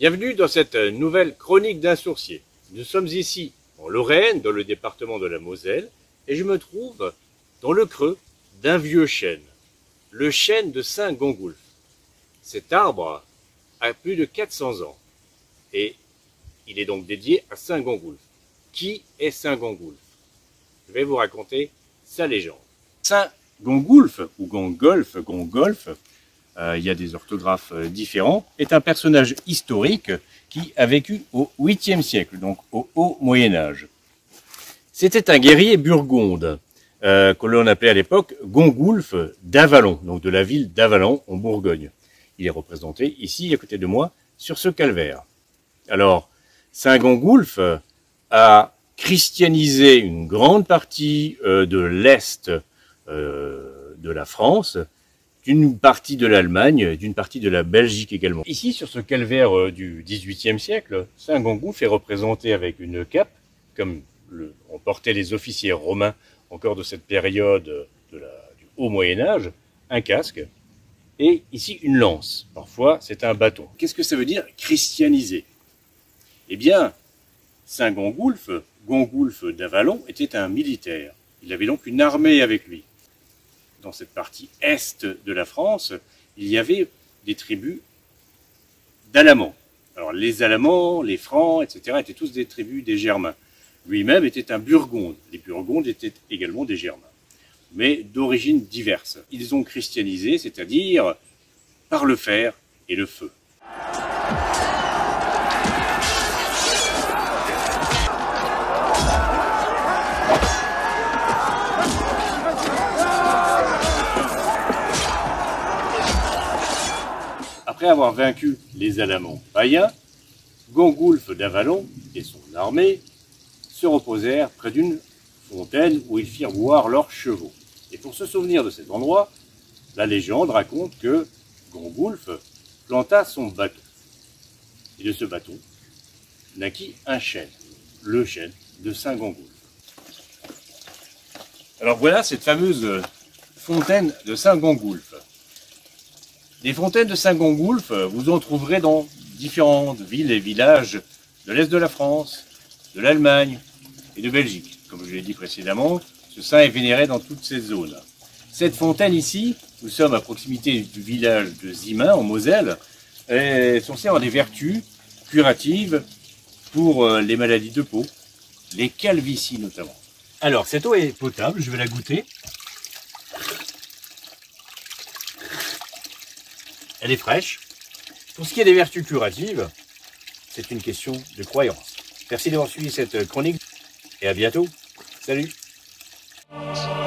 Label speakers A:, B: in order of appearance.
A: Bienvenue dans cette nouvelle chronique d'un sourcier. Nous sommes ici en Lorraine, dans le département de la Moselle, et je me trouve dans le creux d'un vieux chêne, le chêne de Saint-Gongulf. Cet arbre a plus de 400 ans et il est donc dédié à Saint-Gongulf. Qui est Saint-Gongulf? Je vais vous raconter sa légende. Saint-Gongulf, ou Gongolf, il y a des orthographes différents, est un personnage historique qui a vécu au 8e siècle, donc au haut Moyen-Âge. C'était un guerrier burgonde, que l'on appelait à l'époque Gongulf d'Avallon, donc de la ville d'Avallon en Bourgogne. Il est représenté ici, à côté de moi, sur ce calvaire. Alors, Saint-Gongulf a christianisé une grande partie de l'Est de la France, d'une partie de l'Allemagne, d'une partie de la Belgique également. Ici, sur ce calvaire du XVIIIe siècle, Saint-Gongulf est représenté avec une cape, comme on portait les officiers romains encore de cette période du haut Moyen-Âge, un casque, et ici une lance. Parfois, c'est un bâton. Qu'est-ce que ça veut dire christianiser? Eh bien, Saint-Gongulf, Gongulf d'Avallon, était un militaire. Il avait donc une armée avec lui. Dans cette partie est de la France, il y avait des tribus d'Alamans. Alors les Alamans, les Francs, etc. étaient tous des tribus des Germains. Lui-même était un Burgonde. Les Burgondes étaient également des Germains, mais d'origines diverses. Ils ont christianisé, c'est-à-dire par le fer et le feu. Après avoir vaincu les Alamans païens, Gongulf d'Avallon et son armée se reposèrent près d'une fontaine où ils firent boire leurs chevaux. Et pour se souvenir de cet endroit, la légende raconte que Gongulf planta son bâton. Et de ce bâton naquit un chêne, le chêne de Saint-Gongulf. Alors voilà cette fameuse fontaine de Saint-Gongulf. Des fontaines de Saint-Gongulf, vous en trouverez dans différentes villes et villages de l'Est de la France, de l'Allemagne et de Belgique. Comme je l'ai dit précédemment, ce saint est vénéré dans toutes ces zones. Cette fontaine ici, nous sommes à proximité du village de Zimin, en Moselle, est censée avoir des vertus curatives pour les maladies de peau, les calvities notamment. Alors, cette eau est potable, je vais la goûter. Elle est fraîche. Pour ce qui est des vertus curatives, c'est une question de croyance. Merci d'avoir suivi cette chronique et à bientôt. Salut!